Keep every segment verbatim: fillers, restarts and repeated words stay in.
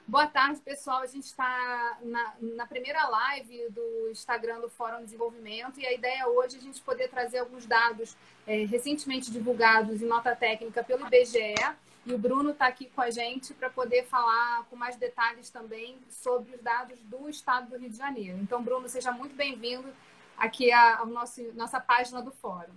Boa tarde, pessoal. A gente está na, na primeira live do Instagram do Fórum Desenvolvimento e a ideia hoje é a gente poder trazer alguns dados é, recentemente divulgados em nota técnica pelo I B G E, e o Bruno está aqui com a gente para poder falar com mais detalhes também sobre os dados do estado do Rio de Janeiro. Então, Bruno, seja muito bem-vindo aqui à nossa, nossa página do Fórum.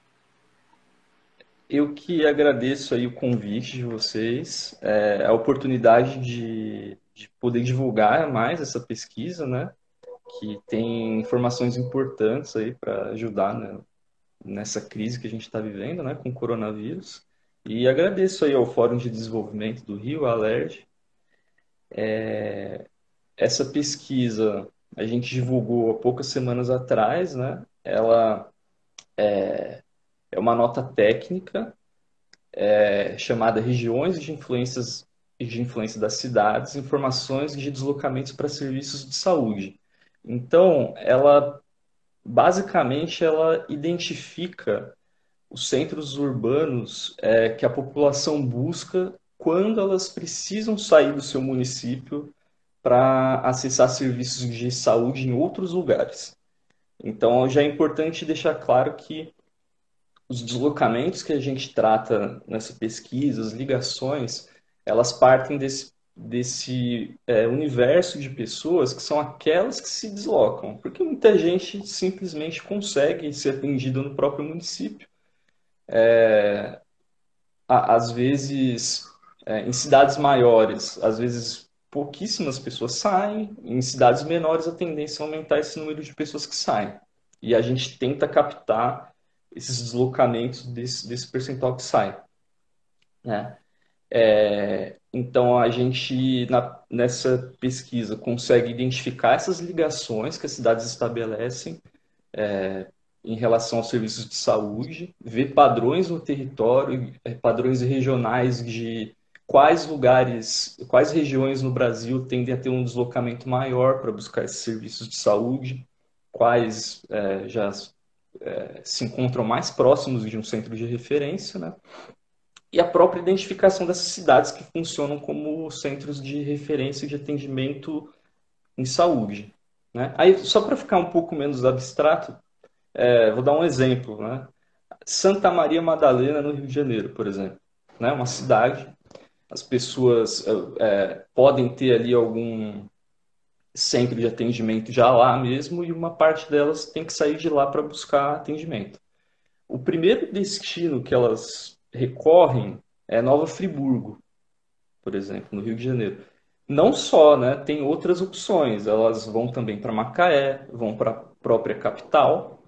Eu que agradeço aí o convite de vocês, é, a oportunidade de, de poder divulgar mais essa pesquisa, né? Que tem informações importantes aí para ajudar, né, nessa crise que a gente está vivendo, né, com o coronavírus. E agradeço aí ao Fórum de Desenvolvimento do Rio, a Alerj. Essa pesquisa a gente divulgou há poucas semanas atrás, né? Ela é uma nota técnica é chamada Regiões de Influências de Influência das Cidades, Informações de Deslocamentos para Serviços de Saúde. Então, ela basicamente ela identifica os centros urbanos é, que a população busca quando elas precisam sair do seu município para acessar serviços de saúde em outros lugares. Então, já é importante deixar claro que os deslocamentos que a gente trata nessa pesquisa, as ligações, elas partem desse, desse é, universo de pessoas que são aquelas que se deslocam, porque muita gente simplesmente consegue ser atendida no próprio município. É, às vezes, é, em cidades maiores, às vezes pouquíssimas pessoas saem, em cidades menores a tendência é aumentar esse número de pessoas que saem. E a gente tenta captar esses deslocamentos desse, desse percentual que sai, né? É, então a gente na, nessa pesquisa consegue identificar essas ligações que as cidades estabelecem em relação aos serviços de saúde, ver padrões no território, eh, padrões regionais de quais lugares, quais regiões no Brasil tendem a ter um deslocamento maior para buscar esses serviços de saúde, quais é, já é, se encontram mais próximos de um centro de referência, né? E a própria identificação dessas cidades que funcionam como centros de referência de atendimento em saúde, né? Aí, só para ficar um pouco menos abstrato, é, vou dar um exemplo, né? Santa Maria Madalena, no Rio de Janeiro, por exemplo, né? Uma cidade, as pessoas é, podem ter ali algum centro de atendimento já lá mesmo e uma parte delas tem que sair de lá para buscar atendimento. O primeiro destino que elas recorrem é Nova Friburgo, por exemplo, no Rio de Janeiro. Não só, né? Tem outras opções. Elas vão também para Macaé, vão para a própria capital,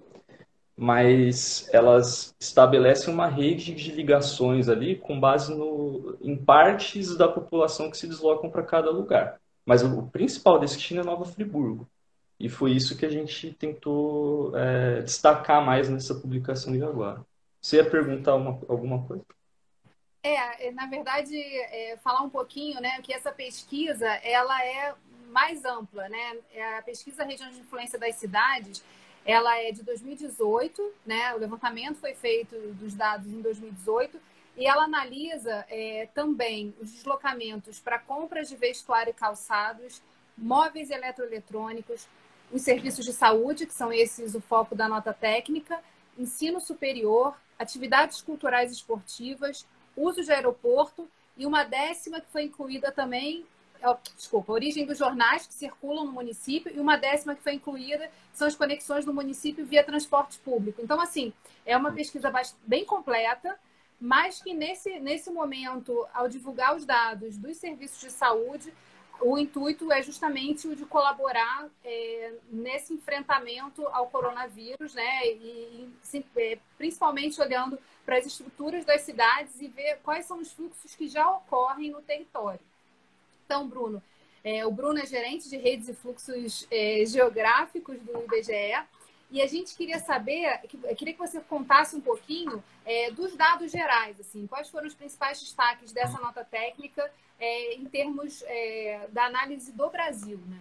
mas elas estabelecem uma rede de ligações ali com base no, em partes da população que se deslocam para cada lugar. Mas o, o principal destino é Nova Friburgo. E foi isso que a gente tentou é, destacar mais nessa publicação de agora. Você ia perguntar uma, alguma coisa? É, na verdade, é, falar um pouquinho, né, que essa pesquisa, ela é mais ampla, né? A pesquisa Região de Influência das Cidades, ela é de dois mil e dezoito, né? O levantamento foi feito dos dados em dois mil e dezoito e ela analisa é, também os deslocamentos para compras de vestuário e calçados, móveis eletroeletrônicos, os serviços de saúde, que são esses o foco da nota técnica, ensino superior, atividades culturais e esportivas, uso de aeroporto, e uma décima que foi incluída também, desculpa, a origem dos jornais que circulam no município, e uma décima que foi incluída são as conexões do município via transporte público. Então, assim, é uma pesquisa bem completa, mas que nesse, nesse momento, ao divulgar os dados dos serviços de saúde, o intuito é justamente o de colaborar é, nesse enfrentamento ao coronavírus, né? E, e principalmente olhando para as estruturas das cidades e ver quais são os fluxos que já ocorrem no território. Então, Bruno, é, o Bruno é gerente de redes e fluxos é, geográficos do I B G E, e a gente queria saber, queria que você contasse um pouquinho é, dos dados gerais, assim, quais foram os principais destaques dessa nota técnica é, em termos é, da análise do Brasil, né?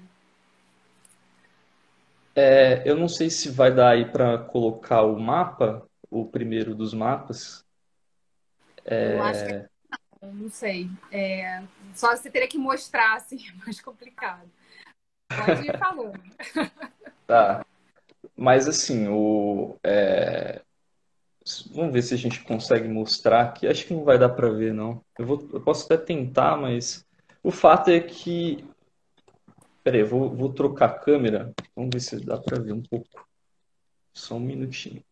É, eu não sei se vai dar aí para colocar o mapa, o primeiro dos mapas. Eu acho que não sei. É, só você teria que mostrar, assim, é mais complicado. Pode ir falando. Tá. Mas assim, o, é, vamos ver se a gente consegue mostrar aqui. Acho que não vai dar para ver, não. Eu vou, eu posso até tentar, mas o fato é que. Peraí, eu vou, vou trocar a câmera. Vamos ver se dá para ver um pouco. Só um minutinho.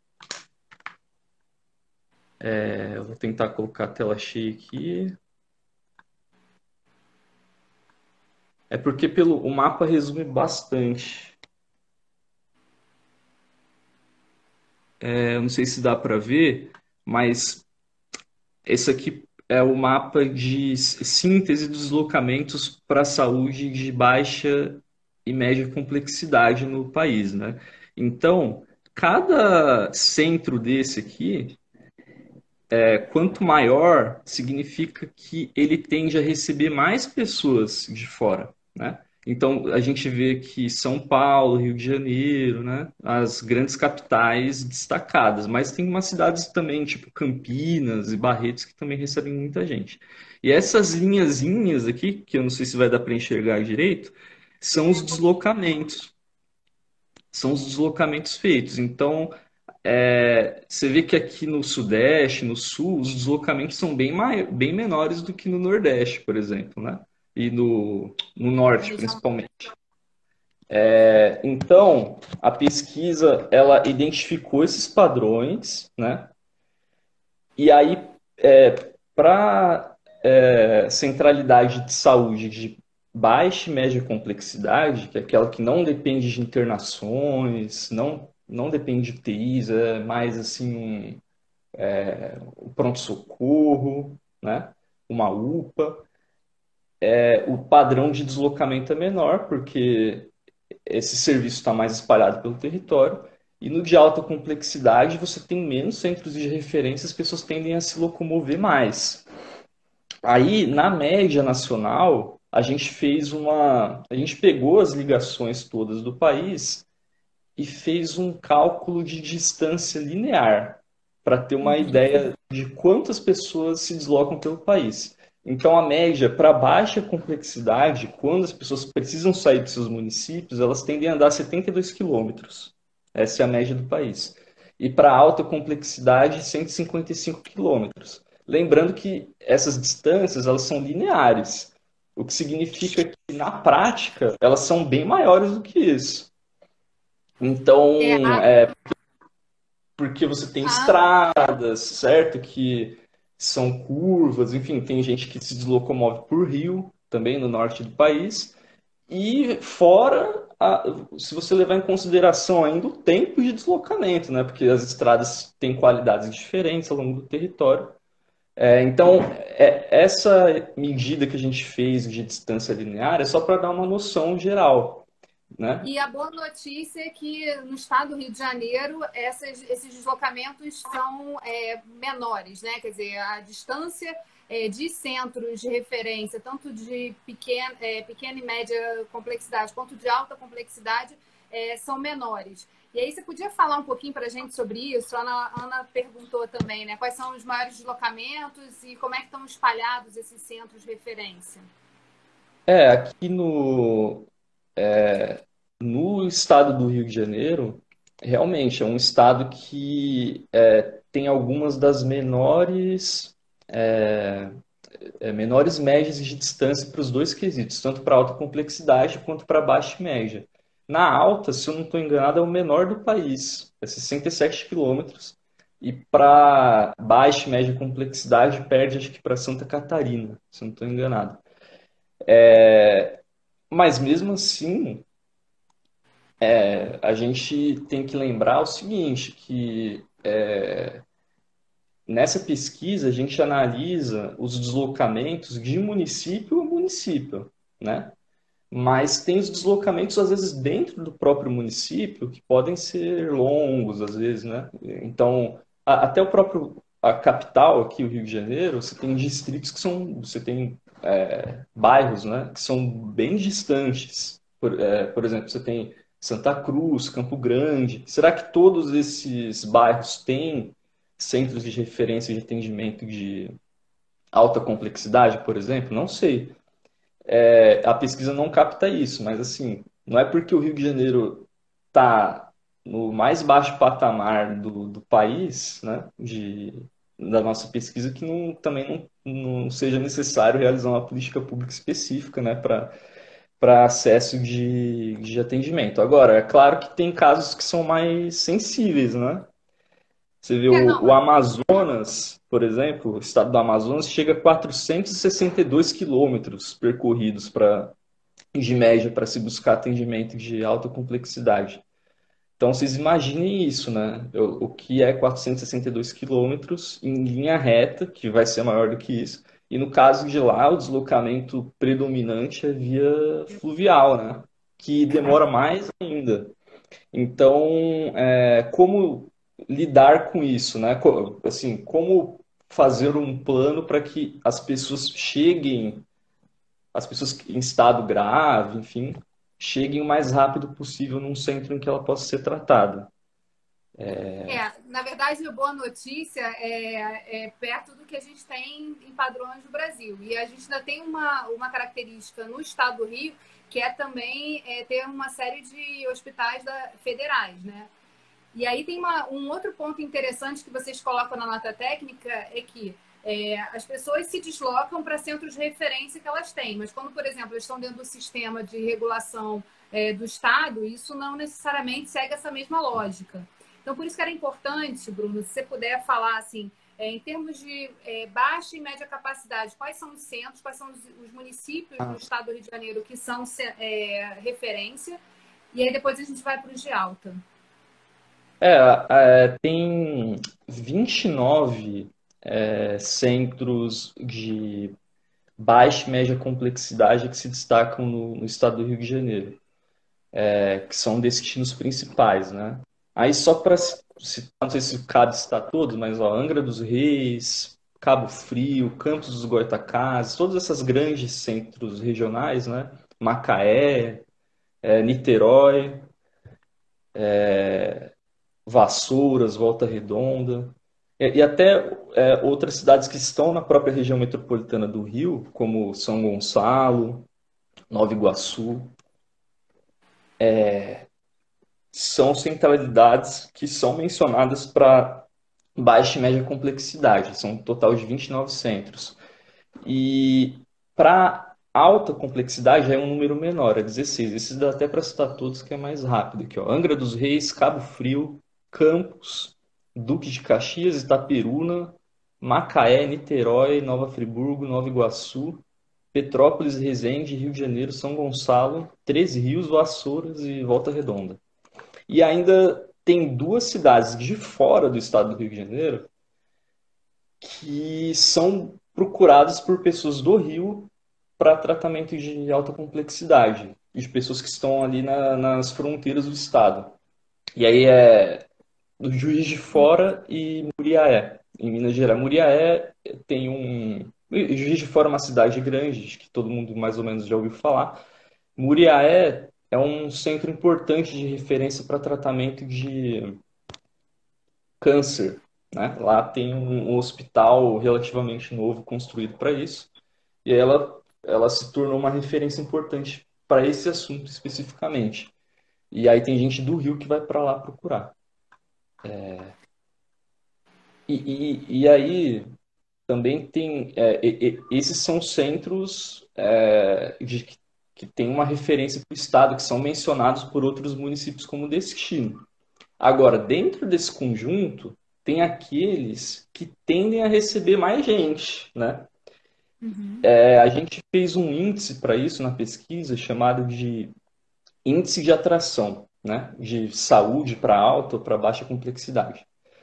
É, eu vou tentar colocar a tela cheia aqui. É porque pelo, o mapa resume bastante. É, eu não sei se dá para ver, mas esse aqui é o mapa de síntese dos deslocamentos para a saúde de baixa e média complexidade no país, né? Então, cada centro desse aqui, é, quanto maior, significa que ele tende a receber mais pessoas de fora, né? Então, a gente vê que São Paulo, Rio de Janeiro, né? As grandes capitais destacadas, mas tem umas cidades também, tipo Campinas e Barretos, que também recebem muita gente. E essas linhazinhas aqui, que eu não sei se vai dar para enxergar direito, são É os um pouquinho. deslocamentos. São os deslocamentos feitos. Então, é, você vê que aqui no Sudeste, no Sul, os deslocamentos são bem, mai- bem menores do que no Nordeste, por exemplo, né? E no, no Na Norte, região. principalmente. É, então, a pesquisa, ela identificou esses padrões, né? E aí, para centralidade de saúde de baixa e média complexidade, que é aquela que não depende de internações, não, não depende de U T Is, é mais assim o pronto-socorro, né? Uma U P A. É, o padrão de deslocamento é menor, porque esse serviço está mais espalhado pelo território. E no de alta complexidade, você tem menos centros de referência, as pessoas tendem a se locomover mais. Aí, na média nacional, a gente fez uma. A gente pegou as ligações todas do país e fez um cálculo de distância linear para ter uma Uhum. ideia de quantas pessoas se deslocam pelo país. Então, a média para baixa complexidade, quando as pessoas precisam sair dos seus municípios, elas tendem a andar setenta e dois quilômetros. Essa é a média do país. E para alta complexidade, cento e cinquenta e cinco quilômetros. Lembrando que essas distâncias elas são lineares, o que significa que na prática elas são bem maiores do que isso. É, Então, a, é porque você tem a, estradas, certo? Que são curvas, enfim, tem gente que se deslocomove por rio, também no norte do país. E fora, a- se você levar em consideração ainda o tempo de deslocamento, né? Porque as estradas têm qualidades diferentes ao longo do território. É, então, é- essa medida que a gente fez de distância linear é só para dar uma noção geral, né? e a boa notícia é que no estado do Rio de Janeiro essas, esses deslocamentos são é, menores, né? Quer dizer, a distância é, de centros de referência, tanto de pequena, é, pequena e média complexidade quanto de alta complexidade, é, são menores. E aí você podia falar um pouquinho para a gente sobre isso? A Ana, Ana perguntou também, né? Quais são os maiores deslocamentos e como é que estão espalhados esses centros de referência? É, aqui no, no estado do Rio de Janeiro, realmente é um estado que é, tem algumas das menores, é, menores médias de distância para os dois quesitos, tanto para alta complexidade quanto para baixa e média. Na alta, se eu não estou enganado, é o menor do país, é sessenta e sete quilômetros. E para baixa e média complexidade, perde acho que para Santa Catarina, se eu não estou enganado. Mas mesmo assim, a gente tem que lembrar o seguinte, que nessa pesquisa a gente analisa os deslocamentos de município a município, né? Mas tem os deslocamentos às vezes dentro do próprio município que podem ser longos às vezes, né? Então, a- até o próprio a capital aqui, o Rio de Janeiro, você tem distritos que são, você tem é, bairros, né, que são bem distantes. Por, é, por exemplo, você tem Santa Cruz, Campo Grande. Será que todos esses bairros têm centros de referência de atendimento de alta complexidade, por exemplo? Não sei. É, a pesquisa não capta isso, mas assim, não é porque o Rio de Janeiro está no mais baixo patamar do, do país, né, de, da nossa pesquisa, que não, também não, não seja necessário realizar uma política pública específica, né, para para acesso de, de atendimento. Agora, é claro que tem casos que são mais sensíveis, né? Você vê É, o, não, o Amazonas, por exemplo, o estado do Amazonas chega a quatrocentos e sessenta e dois quilômetros percorridos para de média para se buscar atendimento de alta complexidade. Então, vocês imaginem isso, né? O, o que é quatrocentos e sessenta e dois quilômetros em linha reta, que vai ser maior do que isso. E no caso de lá, o deslocamento predominante é via fluvial, né? Que demora mais ainda. Então, é, como lidar com isso, né? Co- Assim, como fazer um plano para que as pessoas cheguem, as pessoas em estado grave, enfim, cheguem o mais rápido possível num centro em que ela possa ser tratada. é, na verdade, a boa notícia é, é perto do que a gente tem em padrões do Brasil. E a gente ainda tem uma, uma característica no estado do Rio, que é também é, ter uma série de hospitais da, federais, né? E aí tem uma, um outro ponto interessante que vocês colocam na nota técnica, é que é, as pessoas se deslocam para centros de referência que elas têm, mas quando, por exemplo, eles estão dentro do sistema de regulação é, do Estado, isso não necessariamente segue essa mesma lógica. Então, por isso que era importante, Bruno, se você puder falar assim, é, em termos de é, baixa e média capacidade, quais são os centros, quais são os, os municípios no estado do Rio de Janeiro que são é, referência, e aí depois a gente vai para os de alta. É, é, tem vinte e nove é, centros de baixa e média complexidade que se destacam no, no estado do Rio de Janeiro, é, que são destinos principais, né? Aí só para citar, não sei se cabe citar todos, mas ó, Angra dos Reis, Cabo Frio, Campos dos Goytacazes, todos esses grandes centros regionais, né? Macaé, é, Niterói, Vassouras, Volta Redonda, e, e até é, outras cidades que estão na própria região metropolitana do Rio, como São Gonçalo, Nova Iguaçu, são centralidades que são mencionadas para baixa e média complexidade. São um total de vinte e nove centros. E para alta complexidade já é um número menor, é dezesseis. Esses dá até para citar todos, que é mais rápido aqui, ó. Angra dos Reis, Cabo Frio, Campos, Duque de Caxias, Itaperuna, Macaé, Niterói, Nova Friburgo, Nova Iguaçu, Petrópolis, Resende, Rio de Janeiro, São Gonçalo, Três Rios, Vassouras e Volta Redonda. E ainda tem duas cidades de fora do estado do Rio de Janeiro que são procuradas por pessoas do Rio para tratamento de alta complexidade, de pessoas que estão ali na, nas fronteiras do estado. E aí é do Juiz de Fora e Muriaé, em Minas Gerais. Muriaé tem um. Juiz de Fora é uma cidade grande, que todo mundo mais ou menos já ouviu falar. Muriaé é um centro importante de referência para tratamento de câncer, né? Lá tem um, um hospital relativamente novo construído para isso, e ela, ela se tornou uma referência importante para esse assunto especificamente. E aí tem gente do Rio que vai para lá procurar. E, e, e aí também tem. É, e- e- esses são centros é, de, que têm uma referência para o Estado, que são mencionados por outros municípios como destino. Agora, dentro desse conjunto, tem aqueles que tendem a receber mais gente, né? Uhum. É, a gente fez um índice para isso na pesquisa chamado de índice de atração, né? De saúde para alta ou para baixa complexidade.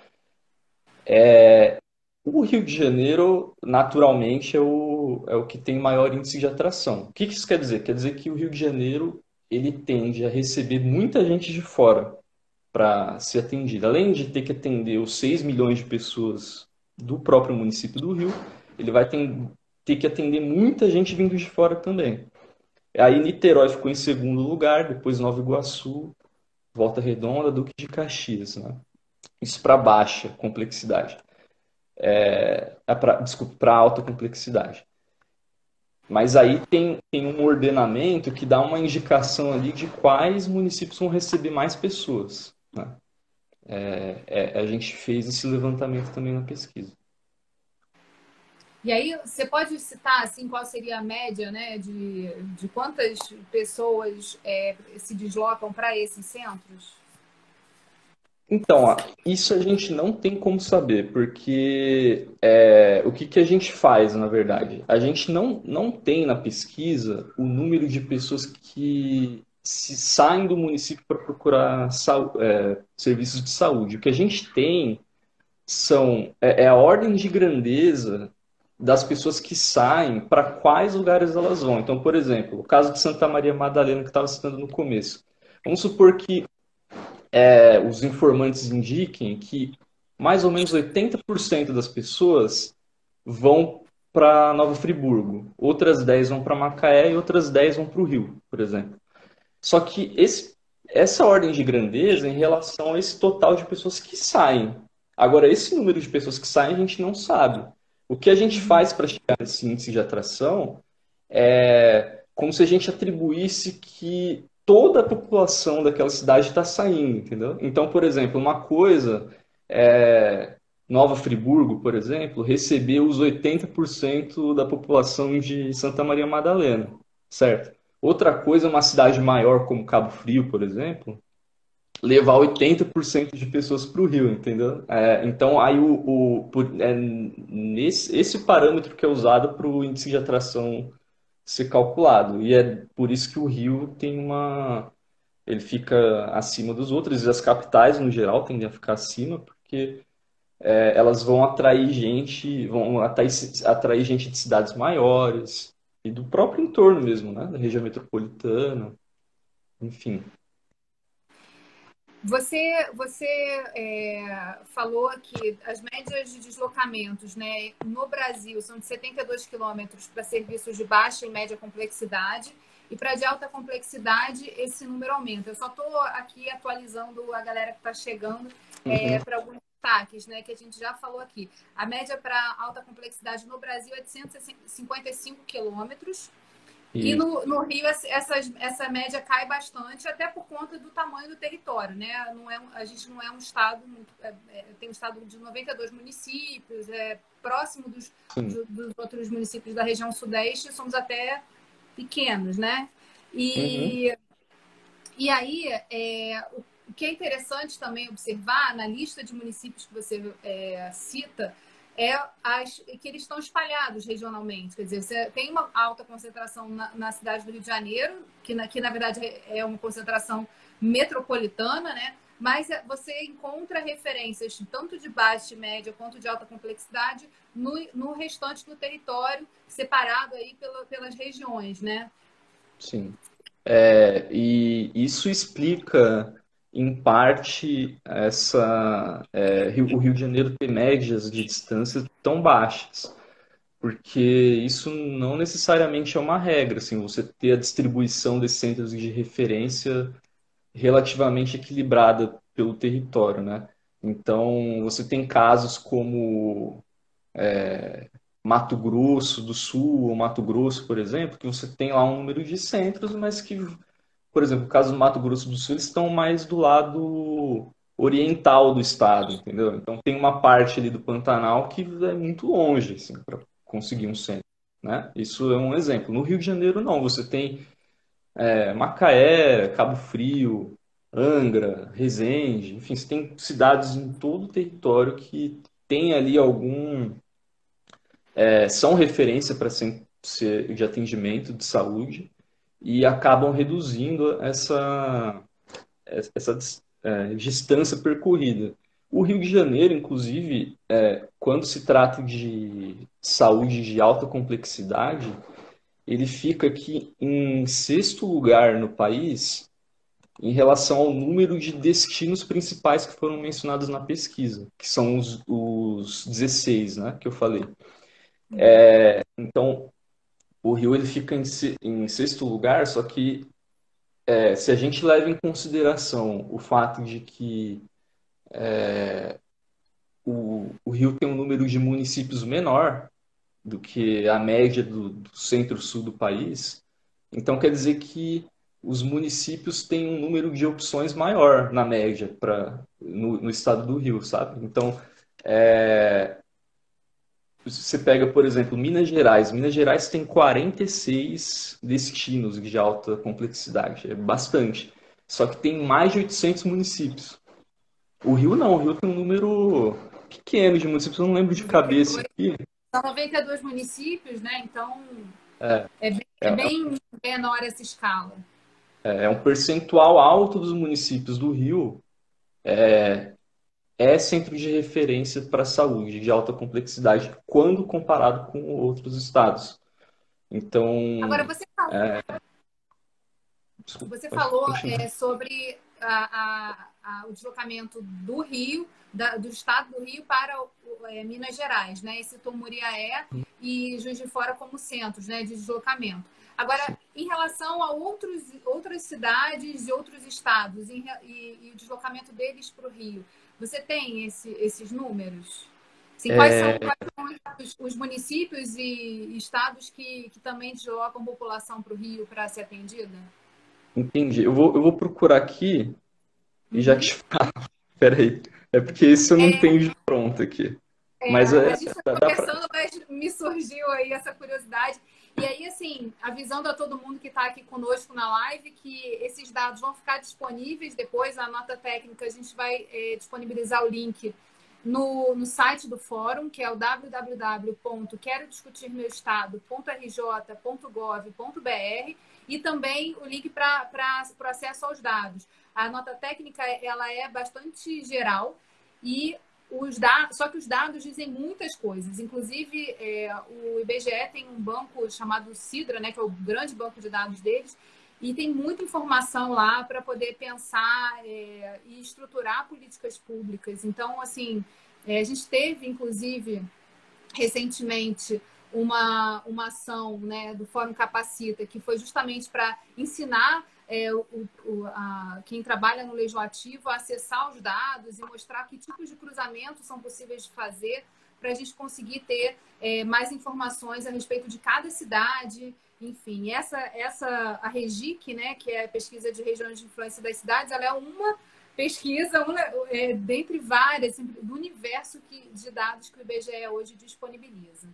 O Rio de Janeiro, naturalmente, é o, é o que tem maior índice de atração. O que que isso quer dizer? Quer dizer que o Rio de Janeiro ele tende a receber muita gente de fora para ser atendida. Além de ter que atender os seis milhões de pessoas do próprio município do Rio, ele vai ter, ter que atender muita gente vindo de fora também. Aí Niterói ficou em segundo lugar, depois Nova Iguaçu, Volta Redonda, Duque de Caxias, né? Isso para baixa complexidade. é, pra, desculpa, para alta complexidade. Mas aí tem, tem um ordenamento que dá uma indicação ali de quais municípios vão receber mais pessoas, né? É, é, a gente fez esse levantamento também na pesquisa. E aí, você pode citar assim qual seria a média, né, de, de quantas pessoas é, se deslocam para esses centros? Então, isso a gente não tem como saber, porque é, o que, que a gente faz, na verdade? A gente não, não tem na pesquisa o número de pessoas que se saem do município para procurar sau- é, serviços de saúde. O que a gente tem são é, é a ordem de grandeza das pessoas que saem, para quais lugares elas vão. Então, por exemplo, o caso de Santa Maria Madalena que eu estava citando no começo. Vamos supor que é, os informantes indiquem que mais ou menos oitenta por cento das pessoas vão para Nova Friburgo, outras dez vão para Macaé e outras dez vão para o Rio, por exemplo. Só que esse, essa ordem de grandeza é em relação a esse total de pessoas que saem. Agora, esse número de pessoas que saem a gente não sabe. O que a gente faz para chegar nesse índice de atração é como se a gente atribuísse que toda a população daquela cidade está saindo, entendeu? Então, por exemplo, uma coisa é Nova Friburgo, por exemplo, recebeu os oitenta por cento da população de Santa Maria Madalena, certo? Outra coisa, uma cidade maior como Cabo Frio, por exemplo, levar oitenta por cento de pessoas para o Rio, entendeu? É, então, aí o, o por- é nesse, esse parâmetro que é usado para o índice de atração ser calculado. E é por isso que o Rio tem uma. Ele fica acima dos outros, e as capitais, no geral, tendem a ficar acima, porque é, elas vão atrair gente, vão atrair, atrair gente de cidades maiores e do próprio entorno mesmo, né? Da região metropolitana, enfim. Você, você é, falou que as médias de deslocamentos, né, no Brasil são de setenta e dois quilômetros para serviços de baixa e média complexidade, e para de alta complexidade esse número aumenta. Eu só estou aqui atualizando a galera que está chegando é, Uhum. para alguns destaques, né, que a gente já falou aqui. A média para alta complexidade no Brasil é de cento e cinquenta e cinco quilômetros. E E, no, no Rio, essa, essa média cai bastante, até por conta do tamanho do território, né? Não é, a gente não é um estado, muito, é, é, tem um estado de noventa e dois municípios, é próximo dos, sim. dos outros municípios da região sudeste, somos até pequenos, né? Uhum. E, e aí, é, o, o que é interessante também observar na lista de municípios que você é, cita, é as, que eles estão espalhados regionalmente. Quer dizer, você tem uma alta concentração na, na cidade do Rio de Janeiro, que na, que na verdade é uma concentração metropolitana, né? Mas você encontra referências tanto de baixa, média, quanto de alta complexidade no, no restante do território, separado aí pela, pelas regiões, né? Sim. É, e isso explica, em parte, essa, é, Rio- o Rio de Janeiro ter médias de distância tão baixas, porque isso não necessariamente é uma regra, assim, você ter a distribuição desses centros de referência relativamente equilibrada pelo território, né? Então, você tem casos como Mato Grosso do Sul ou Mato Grosso, por exemplo, que você tem lá um número de centros, mas que, por exemplo, no caso do Mato Grosso do Sul, eles estão mais do lado oriental do estado, entendeu? Então tem uma parte ali do Pantanal que é muito longe, assim, para conseguir um centro, né? Isso é um exemplo. No Rio de Janeiro, não. Você tem é, Macaé, Cabo Frio, Angra, Resende, enfim, você tem cidades em todo o território que tem ali algum é, são referência para ser de atendimento de saúde e acabam reduzindo essa, essa é, distância percorrida. O Rio de Janeiro, inclusive, é, quando se trata de saúde de alta complexidade, ele fica aqui em sexto lugar no país em relação ao número de destinos principais que foram mencionados na pesquisa, que são os, os dezesseis, né, que eu falei. É, então, o Rio ele fica em, se- em sexto lugar, só que é, se a gente leva em consideração o fato de que o, o Rio tem um número de municípios menor do que a média do, do centro-sul do país. Então, quer dizer que os municípios têm um número de opções maior, na média, pra, no, no estado do Rio, sabe? Então, é, você pega, por exemplo, Minas Gerais. Minas Gerais tem quarenta e seis destinos de alta complexidade, é bastante. Só que tem mais de oitocentos municípios. O Rio não, o Rio tem um número pequeno de municípios, eu não lembro de cabeça noventa e dois, aqui. são noventa e dois municípios, né? Então, É, é bem, é é, bem menor essa escala. é um percentual alto dos municípios do Rio é centro de referência para a saúde de alta complexidade quando comparado com outros estados. Agora, Então, você falou, desculpa, você pode falou continuar. é, sobre a, a, a, o deslocamento do Rio, da, do estado do Rio para o, é, Minas Gerais, né? E citou Muriaé e Juiz de Fora como centros, né, de deslocamento. Agora, em relação a outros, outras cidades e outros estados em, e, e o deslocamento deles para o Rio, você tem esse, esses números? Sim, quais são, quais são os, os, municípios e estados que, que também deslocam população para o Rio para ser atendida? Entendi. Eu vou, eu vou procurar aqui e já Uhum. te falo. Peraí. É porque isso eu não tenho de pronto aqui. É, Mas a é, gente foi dá, dá pra... conversando, mas me surgiu aí essa curiosidade. E aí, assim, avisando a todo mundo que está aqui conosco na live que esses dados vão ficar disponíveis depois, a nota técnica, a gente vai é, disponibilizar o link no, no site do fórum, que é o w w w ponto quero discutir meu estado ponto r j ponto gov ponto b r e também o link para o acesso aos dados. A nota técnica ela é bastante geral e os dados, só que os dados dizem muitas coisas. Inclusive, é, o I B G E tem um banco chamado Sidra, né, que é o grande banco de dados deles, e tem muita informação lá para poder pensar é, e estruturar políticas públicas. Então, assim, é, a gente teve, inclusive, recentemente, uma, uma ação, né, do Fórum Capacita, que foi justamente para ensinar é, o, o, a, quem trabalha no legislativo a acessar os dados e mostrar que tipos de cruzamentos são possíveis de fazer para a gente conseguir ter é, mais informações a respeito de cada cidade. Enfim, essa, essa a REGIC, né, que é a pesquisa de regiões de influência das cidades, ela é uma pesquisa, uma, é, dentre várias, do universo que, de dados que o I B G E hoje disponibiliza.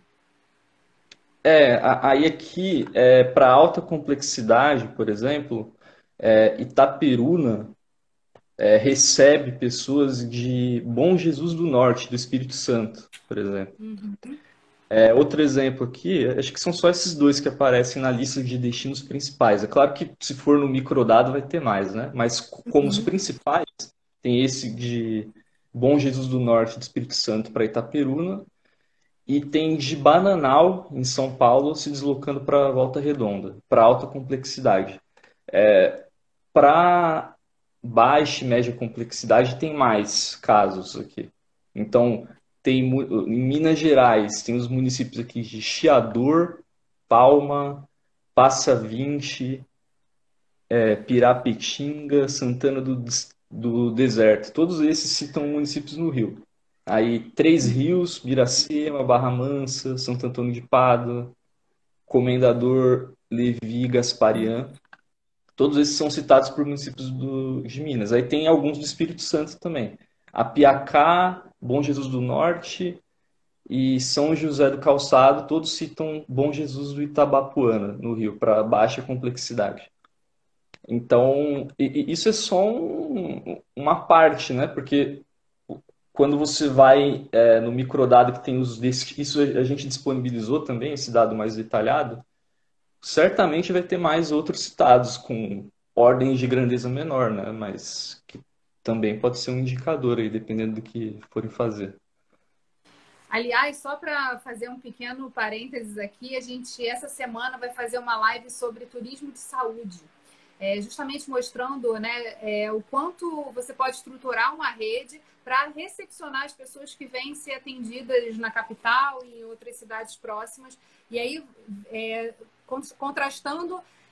É, aí aqui, é, para alta complexidade, por exemplo, é, Itaperuna é, recebe pessoas de Bom Jesus do Norte, do Espírito Santo, por exemplo. Uhum. É, outro exemplo aqui, acho que são só esses dois que aparecem na lista de destinos principais. É claro que se for no microdado vai ter mais, né? Mas como os Uhum. principais, tem esse de Bom Jesus do Norte, do Espírito Santo para Itaperuna, e tem de Bananal, em São Paulo, se deslocando para Volta Redonda, para alta complexidade. Para baixa e média complexidade tem mais casos aqui. Então, tem em Minas Gerais, tem os municípios aqui de Chiador, Palma, Passa Vinte, é, Pirapetinga, Santana do, do Deserto. Todos esses citam municípios no Rio. Aí, Três Rios, Biracema, Barra Mansa, Santo Antônio de Pádua, Comendador Levi Gasparian. Todos esses são citados por municípios do, de Minas. Aí tem alguns do Espírito Santo também. Apiacá, Bom Jesus do Norte e São José do Calçado, todos citam Bom Jesus do Itabapuana, no Rio, para baixa complexidade. Então, e, e isso é só um, uma parte, né? Porque quando você vai é, no microdado que tem os... Isso a gente disponibilizou também, esse dado mais detalhado. Certamente vai ter mais outros citados com ordens de grandeza menor, né? Mas que também pode ser um indicador aí, dependendo do que forem fazer. Aliás, só para fazer um pequeno parênteses aqui, a gente essa semana vai fazer uma live sobre turismo de saúde, é, justamente mostrando, né, é, o quanto você pode estruturar uma rede para recepcionar as pessoas que vêm ser atendidas na capital e em outras cidades próximas. E aí, é, contrastando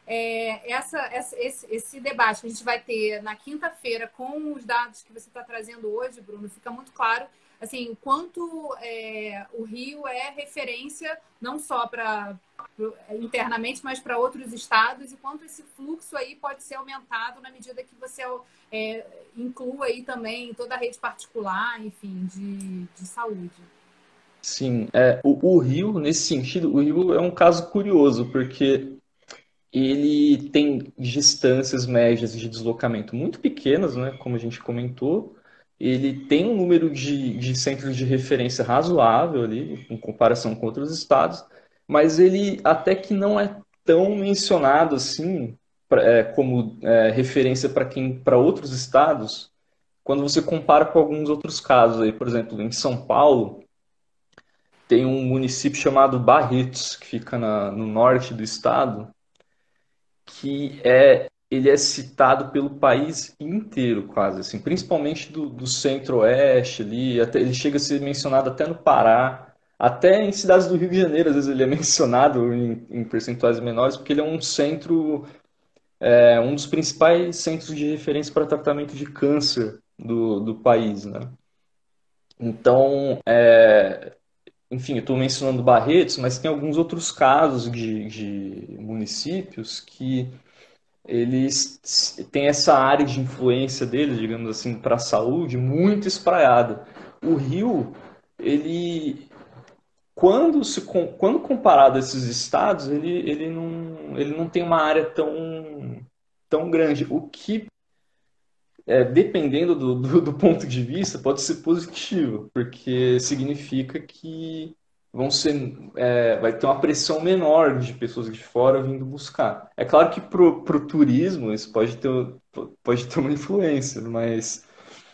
é, essa, essa, esse, esse debate que a gente vai ter na quinta-feira com os dados que você está trazendo hoje, Bruno, fica muito claro assim, o quanto é, o Rio é referência não só para internamente, mas para outros estados, e quanto esse fluxo aí pode ser aumentado na medida que você é, inclua aí também toda a rede particular, enfim, de, de saúde. Sim, é, o, o Rio, nesse sentido, o Rio é um caso curioso, porque ele tem distâncias médias de deslocamento muito pequenas, né, como a gente comentou. Ele tem um número de, de centros de referência razoável ali, em comparação com outros estados, mas ele até que não é tão mencionado assim, pra- é, como é, referência para quem, para outros estados, quando você compara com alguns outros casos aí, por exemplo, em São Paulo tem um município chamado Barretos, que fica na- no norte do estado, que é ele é citado pelo país inteiro, quase assim, principalmente do, do centro-oeste ali, até, ele chega a ser mencionado até no Pará, até em cidades do Rio de Janeiro, às vezes ele é mencionado em, em percentuais menores, porque ele é um centro, é um dos principais centros de referência para tratamento de câncer do, do país, né? Então, é, enfim, eu estou mencionando Barretos, mas tem alguns outros casos de, de municípios que eles têm essa área de influência deles, digamos assim, para a saúde muito espraiada. O Rio, ele, quando, se, com- quando comparado a esses estados, ele, ele, não, ele não tem uma área tão, tão grande, o que, é, dependendo do, do, do ponto de vista, pode ser positivo, porque significa que vão ser, é, vai ter uma pressão menor de pessoas de fora vindo buscar. É claro que pro, pro turismo isso pode ter, pode ter uma influência, mas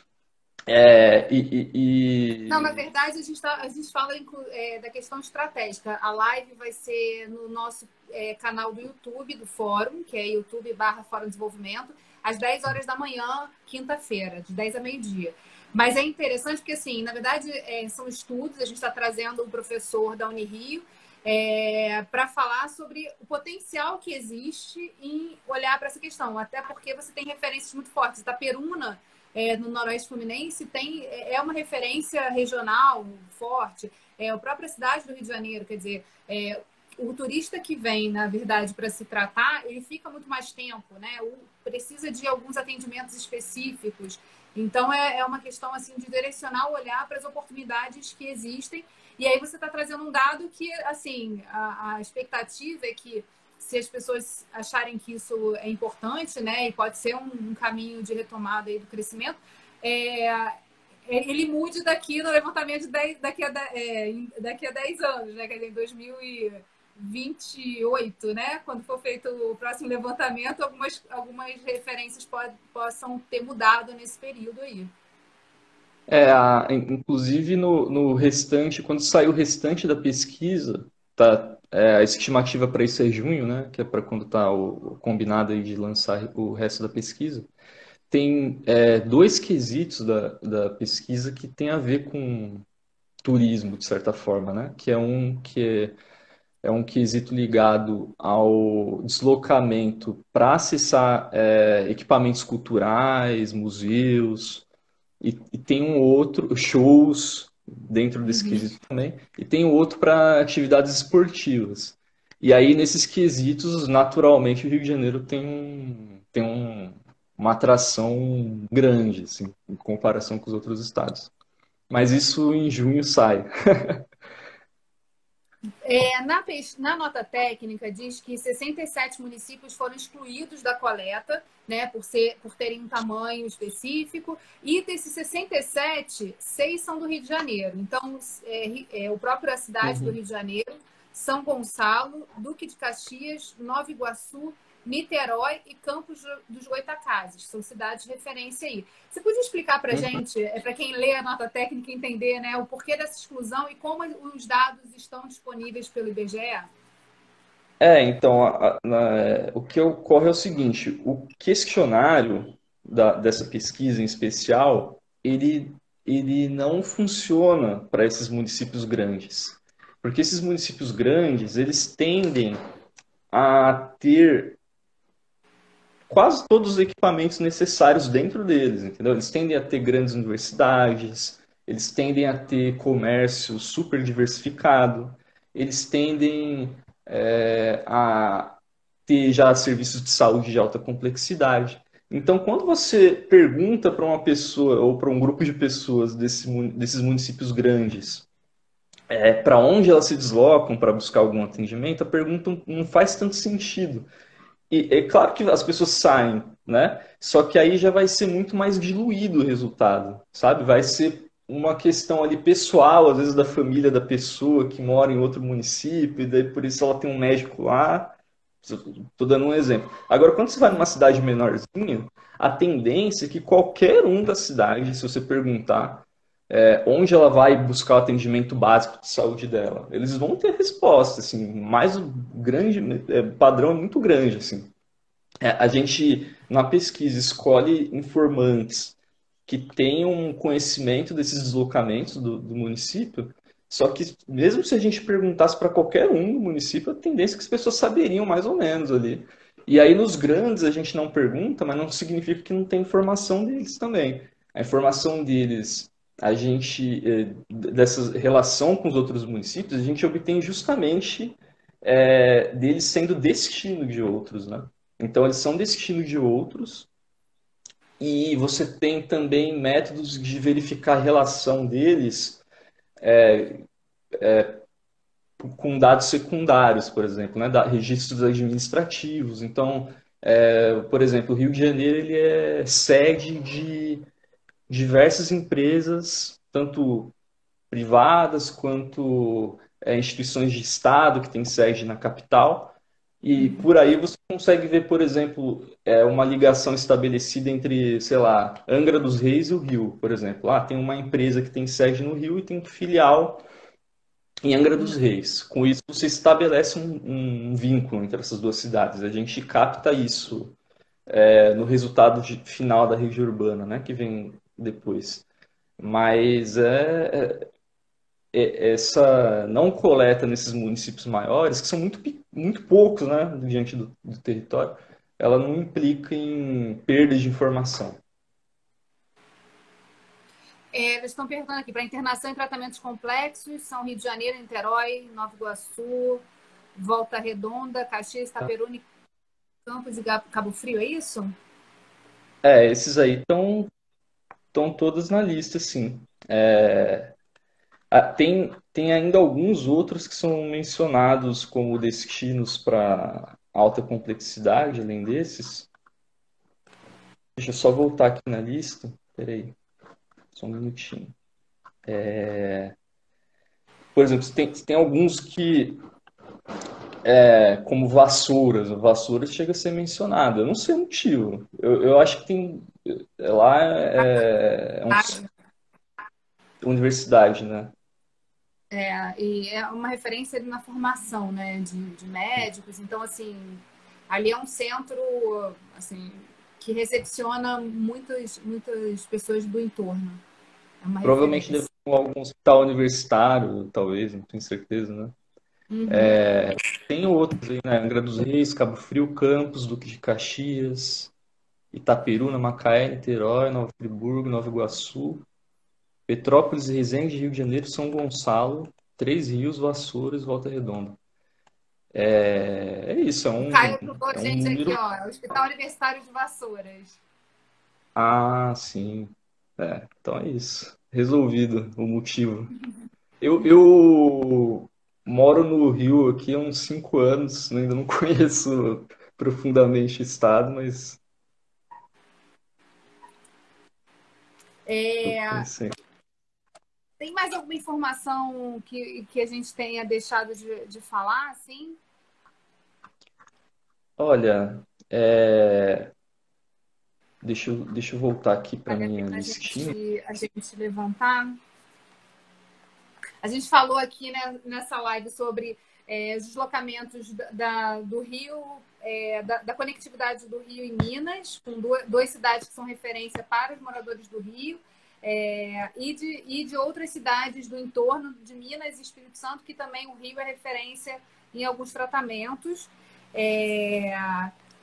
é, e, Não, na e- e- verdade, a gente, tá, a gente fala é, da questão estratégica. A live vai ser no nosso é, canal do YouTube, do Fórum, que é YouTube barra Fórum Desenvolvimento, às dez horas da manhã, quinta-feira, de dez a meio-dia. Mas é interessante porque, assim, na verdade, é, são estudos, a gente está trazendo um professor da Unirio é, para falar sobre o potencial que existe em olhar para essa questão, até porque você tem referências muito fortes. Itaperuna, é, no Noroeste Fluminense, tem, é, é uma referência regional forte. É a própria cidade do Rio de Janeiro, quer dizer, é, o turista que vem, na verdade, para se tratar, ele fica muito mais tempo, né? O, precisa de alguns atendimentos específicos. Então, é, é uma questão assim de direcionar o olhar para as oportunidades que existem. E aí você está trazendo um dado que, assim, a, a expectativa é que se as pessoas acharem que isso é importante, né, e pode ser um, um caminho de retomada aí do crescimento, é, ele mude daqui no levantamento de dez, daqui, a, é, daqui a dez anos, né, quer dizer, em dois mil e vinte e oito, né, quando for feito o próximo levantamento, algumas, algumas referências pode, possam ter mudado nesse período aí. é, a- inclusive no, no restante, quando sair o restante da pesquisa, tá, é, a estimativa para isso é junho, né, que é para quando está o, o combinado aí de lançar o resto da pesquisa. Tem é, dois quesitos da, da pesquisa que tem a ver com turismo, de certa forma, né? Que é um que é, é um quesito ligado ao deslocamento para acessar é, equipamentos culturais, museus, e, e tem um outro, shows dentro desse Uhum. quesito também, e tem um outro para atividades esportivas. E aí, nesses quesitos, naturalmente, o Rio de Janeiro tem um, tem um, uma atração grande, assim, em comparação com os outros estados. Mas isso em junho sai. É, na, na nota técnica diz que sessenta e sete municípios foram excluídos da coleta, né, por, ser, por terem um tamanho específico, e desses sessenta e sete, seis são do Rio de Janeiro. Então, é, é, o próprio a cidade do Uhum. Rio de Janeiro, São Gonçalo, Duque de Caxias, Nova Iguaçu, Niterói e Campos dos Goytacazes. São cidades de referência aí. Você podia explicar para a Uhum. gente, é, para quem lê a nota técnica entender, né, o porquê dessa exclusão e como os dados estão disponíveis pelo I B G E? É, então, a- a- na- o que ocorre é o seguinte, o questionário da- dessa pesquisa em especial, ele, ele não funciona para esses municípios grandes. Porque esses municípios grandes, eles tendem a ter quase todos os equipamentos necessários dentro deles, entendeu? Eles tendem a ter grandes universidades, eles tendem a ter comércio super diversificado, eles tendem é, a ter já serviços de saúde de alta complexidade. Então, quando você pergunta para uma pessoa ou para um grupo de pessoas desse, desses municípios grandes, é, para onde elas se deslocam para buscar algum atendimento, a pergunta não faz tanto sentido. E é claro que as pessoas saem, né? Só que aí já vai ser muito mais diluído o resultado, sabe? Vai ser uma questão ali pessoal, às vezes da família da pessoa que mora em outro município, e daí por isso ela tem um médico lá. Estou dando um exemplo. Agora, quando você vai numa cidade menorzinha, a tendência é que qualquer um da cidade, se você perguntar é, onde ela vai buscar o atendimento básico de saúde dela, eles vão ter resposta, assim, mais o grande é, padrão é muito grande, assim. É, a gente, na pesquisa, escolhe informantes que tenham um conhecimento desses deslocamentos do, do município, só que mesmo se a gente perguntasse para qualquer um do município, a tendência é que as pessoas saberiam mais ou menos ali. E aí nos grandes a gente não pergunta, mas não significa que não tem informação deles também. A informação deles, a gente, eh, dessa relação com os outros municípios, a gente obtém justamente é, deles sendo destino de outros, né? Então eles são destino de outros, e você tem também métodos de verificar a relação deles com dados secundários, por exemplo, né? Registros administrativos. Então, é, por exemplo, o Rio de Janeiro ele é sede de diversas empresas, tanto privadas quanto é, instituições de Estado que têm sede na capital. E por aí você consegue ver, por exemplo, é, uma ligação estabelecida entre, sei lá, Angra dos Reis e o Rio, por exemplo. Ah, tem uma empresa que tem sede no Rio e tem filial em Angra dos Reis. Com isso, você estabelece um, um vínculo entre essas duas cidades. A gente capta isso é, no resultado de, final da rede urbana, né, que vem depois. Mas é, é, é, essa não coleta nesses municípios maiores, que são muito, muito poucos, né, diante do, do território, ela não implica em perda de informação. É, eles estão perguntando aqui, para internação e tratamentos complexos, são Rio de Janeiro, Niterói, Nova Iguaçu, Volta Redonda, Caxias, Itaperuna, Campos e Cabo Frio, é isso? É, esses aí estão estão todas na lista, sim. É, tem, tem ainda alguns outros que são mencionados como destinos para alta complexidade, além desses. Deixa eu só voltar aqui na lista. Peraí, só um minutinho. É, por exemplo, tem, tem alguns que, é, como vassouras, vassouras chega a ser mencionado. Eu não sei o motivo. Eu, eu acho que tem. Lá é, é uma universidade, né? É, e é uma referência ali na formação, né, de, de médicos. Então, assim, ali é um centro, assim, que recepciona muitas, muitas pessoas do entorno. É uma Provavelmente deve referência. ter algum hospital universitário, talvez, não tenho certeza, né? Uhum. Tem outros aí, né? Angra dos Reis, Cabo Frio, Campos, Duque de Caxias, Itaperuna, Macaé, Niterói, Nova Friburgo, Nova Iguaçu, Petrópolis, Resende, Rio de Janeiro, São Gonçalo, Três Rios, Vassouras, Volta Redonda. É, é isso, é O um, Caio colocou é um gente aqui, número. ó, é o Hospital Universitário de Vassouras. Ah, sim. É, então é isso. Resolvido o motivo. Eu, eu moro no Rio aqui há uns cinco anos, ainda não conheço profundamente o estado, mas estou É, conhecendo. tem mais alguma informação que, que a gente tenha deixado de, de falar, assim? Olha, é, deixa eu, deixa eu voltar aqui para Vale a minha pena a listinha. gente, a gente levantar. A gente falou aqui, né, nessa live sobre é, os deslocamentos da, da- do Rio, é, da, da conectividade do Rio e Minas, com duas, duas cidades que são referência para os moradores do Rio, é, e, de, e de outras cidades do entorno de Minas e Espírito Santo, que também o Rio é referência em alguns tratamentos. É,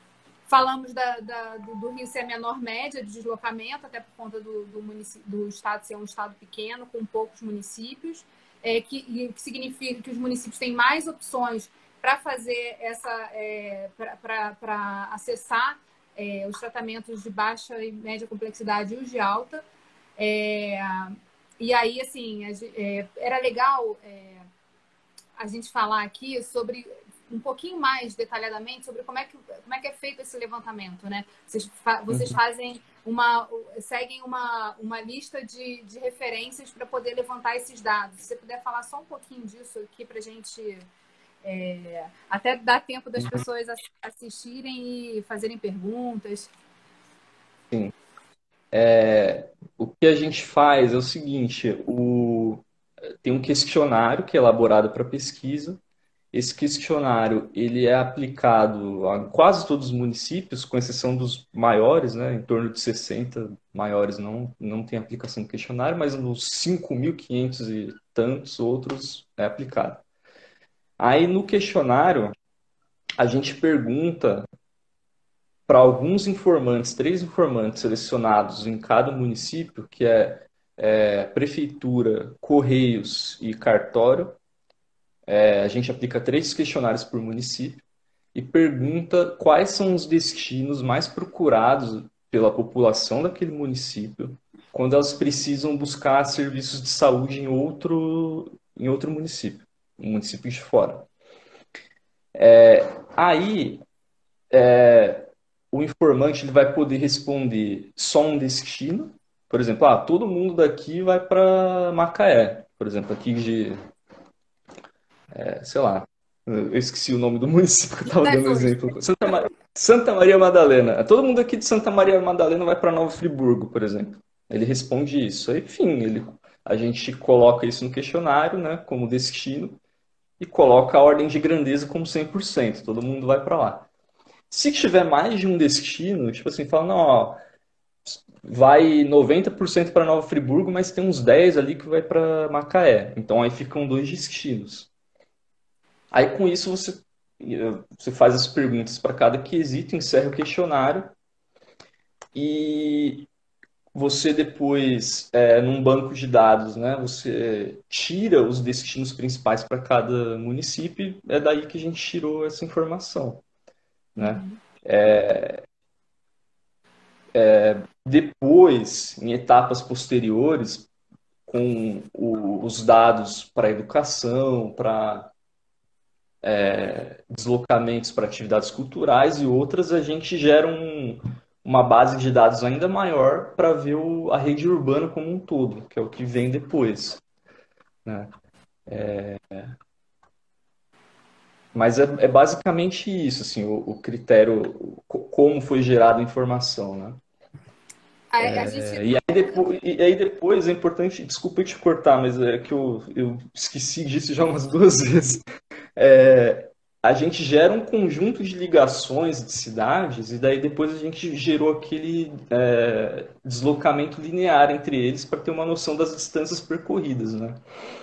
Falamos da, da, do, do Rio ser a menor média de deslocamento, até por conta do, do, do estado ser um estado pequeno, com poucos municípios, é, que, que significa que os municípios têm mais opções para fazer essa, é, para acessar é, os tratamentos de baixa e média complexidade e os de alta. É, e aí, assim, é, era legal é, a gente falar aqui sobre um pouquinho mais detalhadamente sobre como é que, como é, que é feito esse levantamento, né? Vocês, fa vocês fazem uma, seguem uma, uma lista de, de referências para poder levantar esses dados. Se você puder falar só um pouquinho disso aqui para a gente é, até dar tempo das pessoas assistirem e fazerem perguntas. Sim. É, o que a gente faz é o seguinte, o, tem um questionário que é elaborado para pesquisa. Esse questionário ele é aplicado a quase todos os municípios, com exceção dos maiores, né, em torno de sessenta maiores não, não tem aplicação do questionário, mas nos cinco mil e quinhentos e tantos outros é aplicado. Aí no questionário a gente pergunta para alguns informantes, três informantes selecionados em cada município, que é, é prefeitura, correios e cartório. É, a gente aplica três questionários por município e pergunta quais são os destinos mais procurados pela população daquele município quando elas precisam buscar serviços de saúde em outro, em outro município, um município de fora. É, aí, é, o informante ele vai poder responder só um destino. Por exemplo, ah, todo mundo daqui vai para Macaé, por exemplo, aqui de, é, sei lá, eu esqueci o nome do município que eu estava dando exemplo. Santa, Ma Santa Maria Madalena. Todo mundo aqui de Santa Maria Madalena vai para Nova Friburgo, por exemplo. Ele responde isso. Aí, enfim, ele, a gente coloca isso no questionário, né, como destino, e coloca a ordem de grandeza como cem por cento. Todo mundo vai para lá. Se tiver mais de um destino, tipo assim, fala, não, ó, vai noventa por cento para Nova Friburgo, mas tem uns dez ali que vai para Macaé. Então aí ficam dois destinos. Aí com isso você, você faz as perguntas para cada quesito, encerra o questionário e você depois, é, num banco de dados, né, você tira os destinos principais para cada município e é daí que a gente tirou essa informação. Né? Uhum. É, é, depois, em etapas posteriores, com o, os dados para educação, para é, deslocamentos para atividades culturais e outras, a gente gera um, uma base de dados ainda maior para ver o, a rede urbana como um todo, que é o que vem depois. Né? É, mas é, é basicamente isso, assim, o, o critério, como foi gerada a informação, né? A, a gente... é, e, aí depois, e aí depois é importante, desculpa te cortar, mas é que eu, eu esqueci disso já umas duas vezes. É, a gente gera um conjunto de ligações de cidades e daí depois a gente gerou aquele é, deslocamento linear entre eles para ter uma noção das distâncias percorridas, né?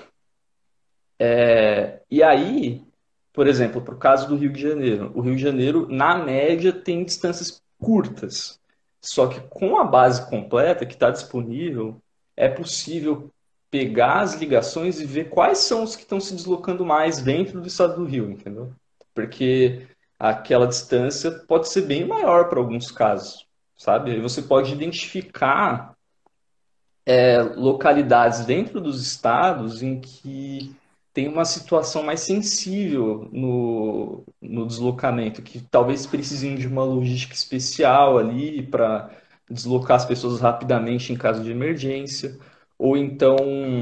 É, e aí, por exemplo, para o caso do Rio de Janeiro, o Rio de Janeiro, na média, tem distâncias curtas. Só que com a base completa que está disponível, é possível pegar as ligações e ver quais são os que estão se deslocando mais dentro do estado do Rio, entendeu? Porque aquela distância pode ser bem maior para alguns casos, sabe? Aí você pode identificar é, localidades dentro dos estados em que tem uma situação mais sensível no, no deslocamento, que talvez precisem de uma logística especial ali para deslocar as pessoas rapidamente em caso de emergência, ou então,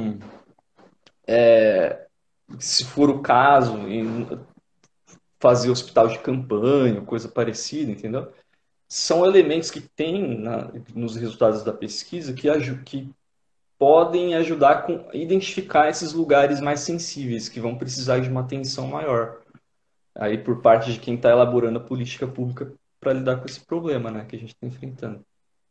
é, se for o caso, fazer hospital de campanha, coisa parecida, entendeu? São elementos que tem na, nos resultados da pesquisa que, que podem ajudar a identificar esses lugares mais sensíveis, que vão precisar de uma atenção maior. Aí por parte de quem está elaborando a política pública para lidar com esse problema, né, que a gente está enfrentando.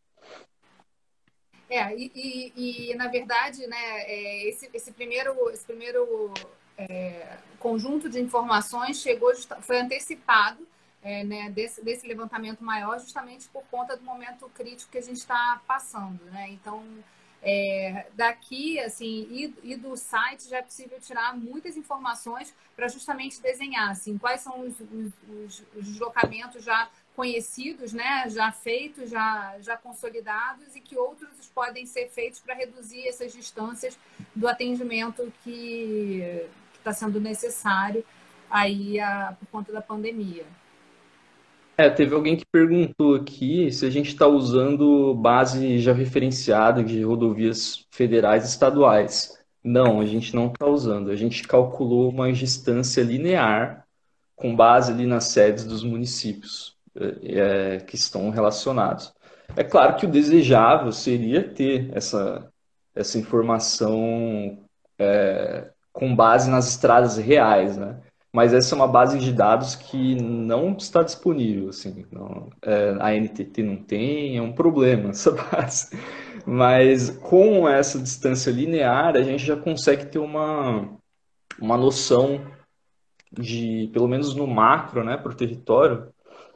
É, e, e, e, na verdade, né, é, esse, esse primeiro, esse primeiro é, conjunto de informações chegou, foi antecipado é, né, desse, desse levantamento maior, justamente por conta do momento crítico que a gente está passando, né? Então, é, daqui, assim, e, e do site já é possível tirar muitas informações para justamente desenhar, assim, quais são os, os, os, os deslocamentos já conhecidos, né, já feitos, já, já consolidados e que outros podem ser feitos para reduzir essas distâncias do atendimento que está sendo necessário aí a, por conta da pandemia. É, teve alguém que perguntou aqui se a gente está usando base já referenciada de rodovias federais e estaduais. Não, a gente não está usando. A gente calculou uma distância linear com base ali nas sedes dos municípios é, é, que estão relacionados. É claro que o desejável seria ter essa, essa informação é, com base nas estradas reais, né? Mas essa é uma base de dados que não está disponível, assim, não, é, a N T T não tem, é um problema essa base. Mas com essa distância linear, a gente já consegue ter uma, uma noção de, pelo menos no macro, né, para o território,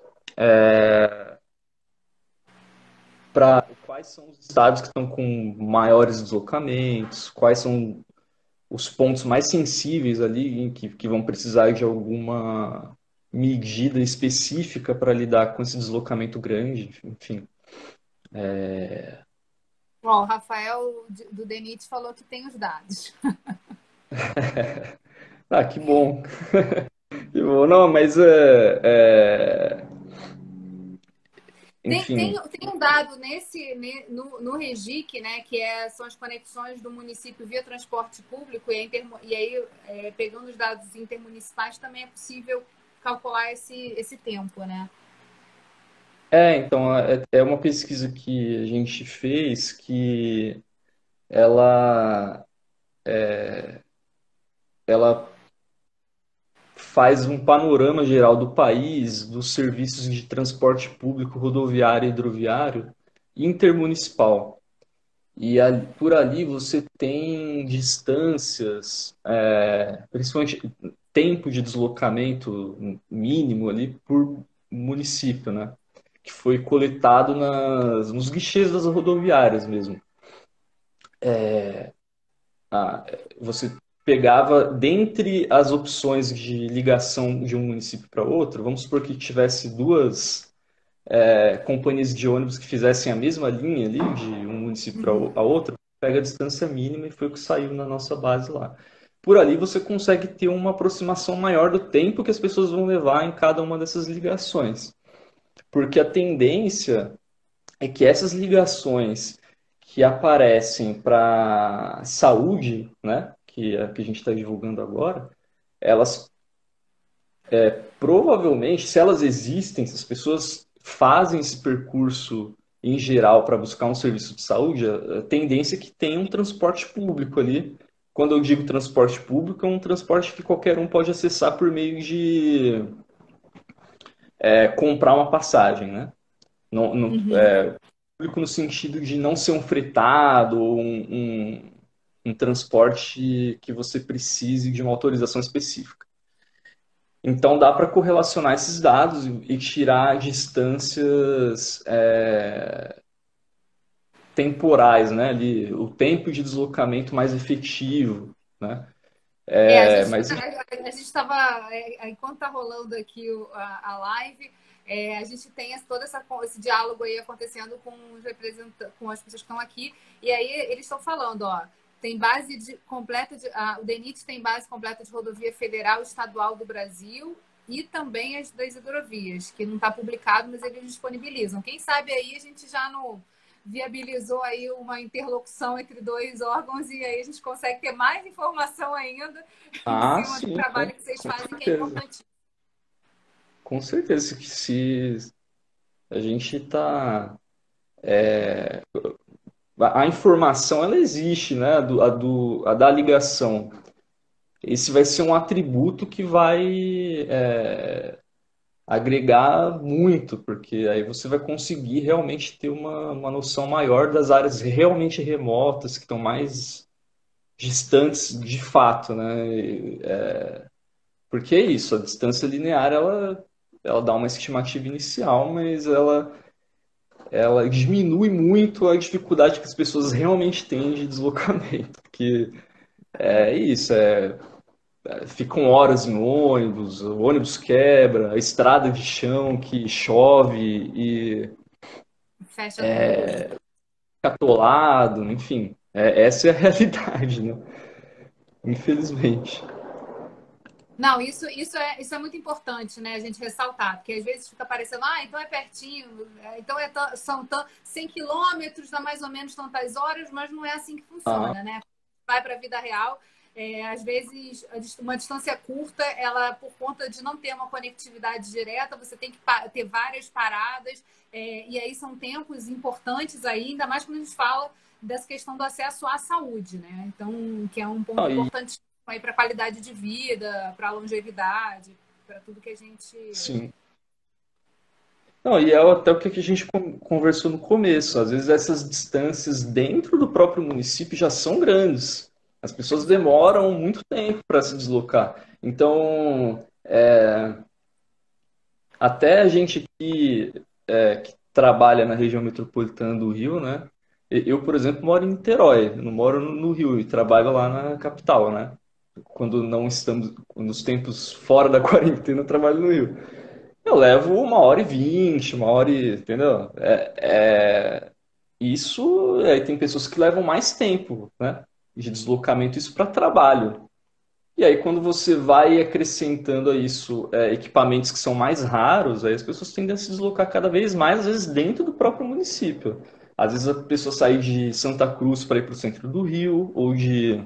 para quais são os estados que estão com maiores deslocamentos, quais são os pontos mais sensíveis ali em que, que vão precisar de alguma medida específica para lidar com esse deslocamento grande, enfim. É... Bom, o Rafael do DENIT falou que tem os dados. ah, que bom. que bom. Não, mas é, é... Tem, tem, enfim. tem um dado nesse, no, no REGIC, né, que é, são as conexões do município via transporte público, e, intermo, e aí, é, pegando os dados intermunicipais, também é possível calcular esse, esse tempo, né? É, então, é, é uma pesquisa que a gente fez que ela, ela faz um panorama geral do país, dos serviços de transporte público, rodoviário e hidroviário intermunicipal. E ali, por ali você tem distâncias, é, principalmente tempo de deslocamento mínimo ali por município, né? Que foi coletado nas, nos guichês das rodoviárias mesmo. Ah, você pegava dentre as opções de ligação de um município para outro, vamos supor que tivesse duas é, companhias de ônibus que fizessem a mesma linha ali, de um município para Uhum. a outra, pega a distância mínima e foi o que saiu na nossa base lá. Por ali você consegue ter uma aproximação maior do tempo que as pessoas vão levar em cada uma dessas ligações. Porque a tendência é que essas ligações que aparecem para saúde, né, que é a que a gente está divulgando agora, elas provavelmente, se elas existem, se as pessoas fazem esse percurso em geral para buscar um serviço de saúde, a tendência é que tenha um transporte público ali. Quando eu digo transporte público, é um transporte que qualquer um pode acessar por meio de é, comprar uma passagem, né? Não, não, Uhum. é, público no sentido de não ser um fretado ou um, um, um transporte que você precise de uma autorização específica. Então dá para correlacionar esses dados e tirar distâncias é, temporais, né? Ali, o tempo de deslocamento mais efetivo, né? É, a É, gente mas a gente estava, enquanto está rolando aqui a, a live, é, a gente tem todo essa, esse diálogo aí acontecendo com os representantes, com as pessoas que estão aqui, e aí eles estão falando, ó, tem base de, completa de, a, o DENIT tem base completa de rodovia federal e estadual do Brasil e também as das hidrovias, que não está publicado, mas eles disponibilizam. Quem sabe aí a gente já não viabilizou aí uma interlocução entre dois órgãos e aí a gente consegue ter mais informação ainda em ah, cima do sim, com, trabalho que vocês com fazem, que é certeza. importante. Com certeza que se a gente está a informação ela existe, né? A, do, a, do, a da ligação. Esse vai ser um atributo que vai é, agregar muito, porque aí você vai conseguir realmente ter uma, uma noção maior das áreas realmente remotas, que estão mais distantes de fato, né? É, porque é isso, a distância linear, ela ela dá uma estimativa inicial, mas ela, ela diminui muito a dificuldade que as pessoas realmente têm de deslocamento. Porque é isso, é, ficam horas em ônibus, o ônibus quebra, a estrada de chão que chove e Fecha tudo. fica atolado, enfim. É, essa é a realidade, né? Infelizmente. Não, isso, isso, é, isso é muito importante, né, a gente ressaltar, porque às vezes fica parecendo, ah, então é pertinho, é, então é tão- são tão, cem quilômetros, dá mais ou menos tantas horas, mas não é assim que Ah, funciona, né? Vai para a vida real, é, às vezes a dist- uma distância curta, ela por conta de não ter uma conectividade direta, você tem que pa- ter várias paradas, é, e aí são tempos importantes aí, ainda mais quando a gente fala dessa questão do acesso à saúde, né? Então, que é um ponto não, e importante aí para qualidade de vida, para longevidade, para tudo que a gente. sim. Não, e é até o que a gente con- conversou no começo. Às vezes essas distâncias dentro do próprio município já são grandes. As pessoas Exatamente. demoram muito tempo para se deslocar. Então, é, até a gente que, é, que trabalha na região metropolitana do Rio, né? E- Eu, por exemplo, moro em Niterói, eu não moro no no Rio e trabalho lá na capital, né? Quando não estamos, nos tempos fora da quarentena, eu trabalho no Rio. Eu levo uma hora e vinte, uma hora e, entendeu? É, é- isso, aí tem pessoas que levam mais tempo, né? De deslocamento, isso para trabalho. E aí, quando você vai acrescentando a isso é, equipamentos que são mais raros, aí as pessoas tendem a se deslocar cada vez mais, às vezes dentro do próprio município. Às vezes a pessoa sai de Santa Cruz para ir para o centro do Rio, ou de,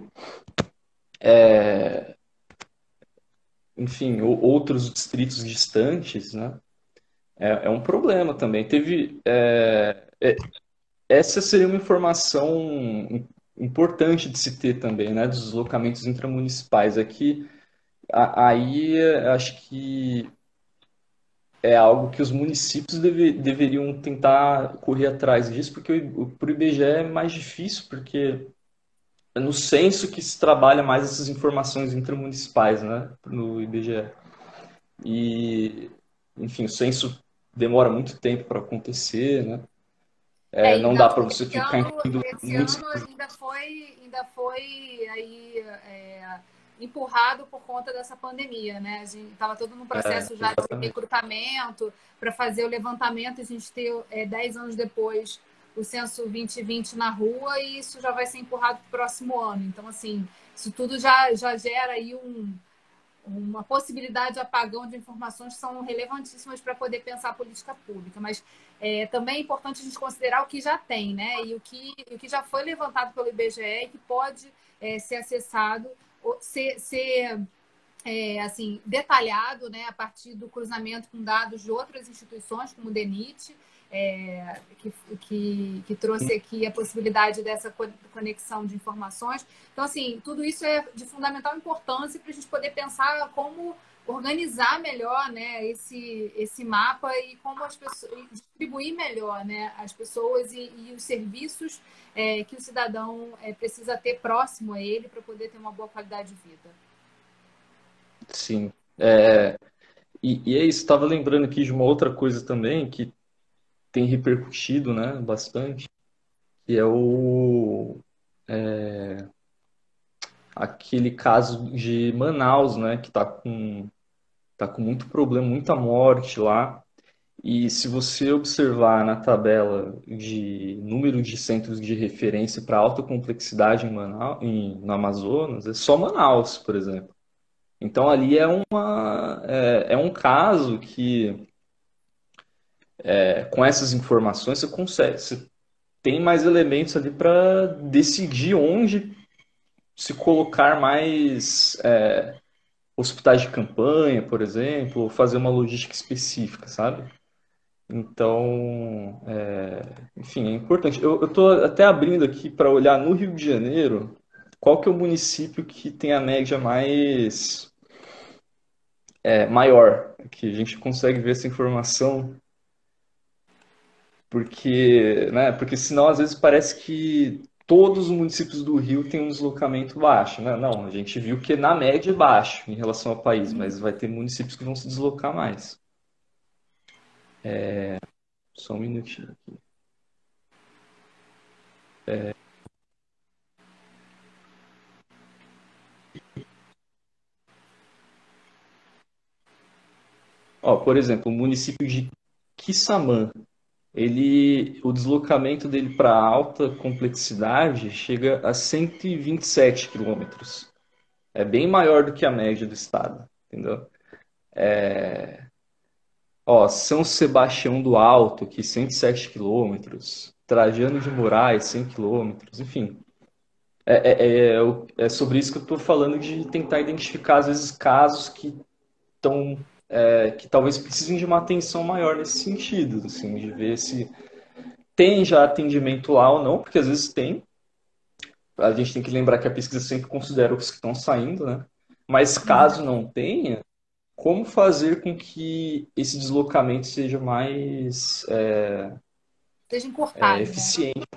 enfim, ou- outros distritos distantes, né? É, é um problema também. Teve, é, é, essa seria uma informação im- importante de se ter também, né? Dos deslocamentos intramunicipais. Aqui, a- aí, é, acho que é algo que os municípios deve- deveriam tentar correr atrás disso, porque para o I B G E é mais difícil, porque é no censo que se trabalha mais essas informações intramunicipais, né? No I B G E. E, enfim, o censo demora muito tempo para acontecer, né? É, É, não ainda, dá para você esse ficar ano, indo esse muitos. ano ainda foi, ainda foi aí é, empurrado por conta dessa pandemia, né? A gente estava todo no É, processo já de exatamente. recrutamento para fazer o levantamento, a gente ter é, dez anos depois o censo dois mil e vinte na rua e isso já vai ser empurrado para o próximo ano. Então, assim, isso tudo já, já gera aí um, uma possibilidade de apagão de informações que são relevantíssimas para poder pensar a política pública. Mas é, também é importante a gente considerar o que já tem, né? E o que, o que já foi levantado pelo I B G E e que pode é, ser acessado, ser, ser é, assim, detalhado, né, a partir do cruzamento com dados de outras instituições, como o DENIT, é, que, que, que trouxe aqui a possibilidade dessa conexão de informações. Então, assim, tudo isso é de fundamental importância para a gente poder pensar como organizar melhor, né, esse, esse mapa e como as pessoas distribuir melhor, né, as pessoas e, e os serviços é, que o cidadão é, precisa ter próximo a ele para poder ter uma boa qualidade de vida. Sim. É, e, e é isso, estava lembrando aqui de uma outra coisa também que tem repercutido, né, bastante, que é o aquele caso de Manaus, né, que está com, tá com muito problema, muita morte lá. E se você observar na tabela de número de centros de referência para alta complexidade em Manaus, em, no Amazonas, é só Manaus, por exemplo. Então ali é uma é, é um caso que é, com essas informações você consegue, você tem mais elementos ali para decidir onde se colocar mais é, hospitais de campanha, por exemplo, ou fazer uma logística específica, sabe? Então, é, enfim, é importante. Eu estou até abrindo aqui para olhar no Rio de Janeiro qual que é o município que tem a média mais é, maior, que a gente consegue ver essa informação, porque, né, porque senão às vezes parece que todos os municípios do Rio têm um deslocamento baixo, né? Não, a gente viu que na média é baixo em relação ao país, mas vai ter municípios que vão se deslocar mais. Só um minutinho aqui. Ó, por exemplo, o município de Quissamã, ele, o deslocamento dele para alta complexidade chega a cento e vinte e sete quilômetros. É bem maior do que a média do estado, entendeu? Ó, São Sebastião do Alto, aqui cento e sete quilômetros. Trajano de Moraes, cem quilômetros, enfim. É, é, é, eu- é sobre isso que eu estou falando, de tentar identificar, às vezes, casos que estão, que talvez precisem de uma atenção maior nesse sentido, assim, de ver se tem já atendimento lá ou não, porque às vezes tem. A gente tem que lembrar que a pesquisa sempre considera os que estão saindo, né? Mas caso não tenha, como fazer com que esse deslocamento seja mais é, Seja é, encurtado, né? eficiente?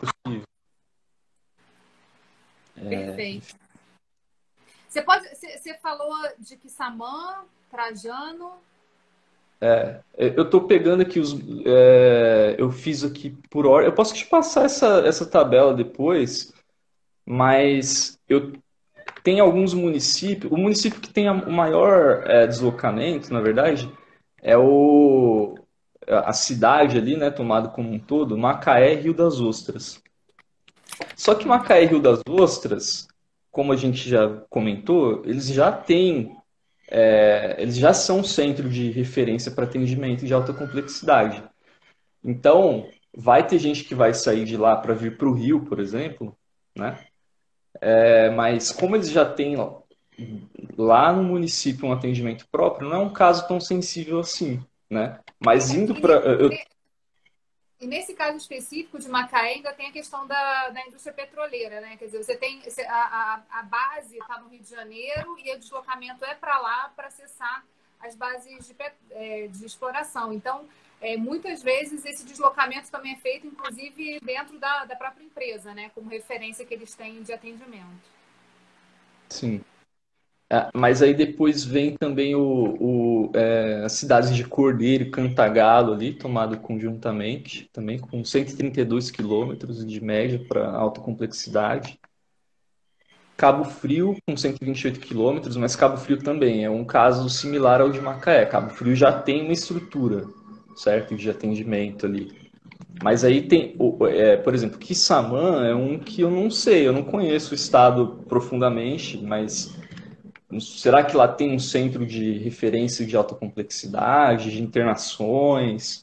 Perfeito. Você pode, você, você falou de Quissamã, Trajano. É, eu estou pegando aqui os. É, eu fiz aqui por hora. Eu posso te passar essa, essa tabela depois, mas eu tenho alguns municípios. O município que tem a- o maior é, deslocamento, na verdade, é o, a cidade ali, né, tomada como um todo, Macaé, Rio das Ostras. Só que Macaé e Rio das Ostras, como a gente já comentou, eles já têm, é, eles já são um centro de referência para atendimento de alta complexidade. Então, vai ter gente que vai sair de lá para vir para o Rio, por exemplo, né? É, mas como eles já têm lá no município um atendimento próprio, não é um caso tão sensível assim, né? Mas É, indo e, para, ne- eu, e nesse caso específico de Macaé ainda tem a questão da, da indústria petroleira, né? Quer dizer, você tem você- a, a, a base está no Rio de Janeiro e o deslocamento é para lá para acessar as bases de, pet- é, de exploração. Então, é, muitas vezes esse deslocamento também é feito, inclusive, dentro da, da própria empresa, né? Como referência que eles têm de atendimento. sim. Ah, mas aí depois vem também o, o, é, as cidades de Cordeiro e Cantagalo ali, tomado conjuntamente, também com cento e trinta e dois quilômetros de média para alta complexidade. Cabo Frio com cento e vinte e oito quilômetros, mas Cabo Frio também é um caso similar ao de Macaé. Cabo Frio já tem uma estrutura, certo, de atendimento ali. Mas aí tem, o- é, por exemplo, Quissamã é um que eu não sei, eu não conheço o estado profundamente, mas será que lá tem um centro de referência de alta complexidade, de internações?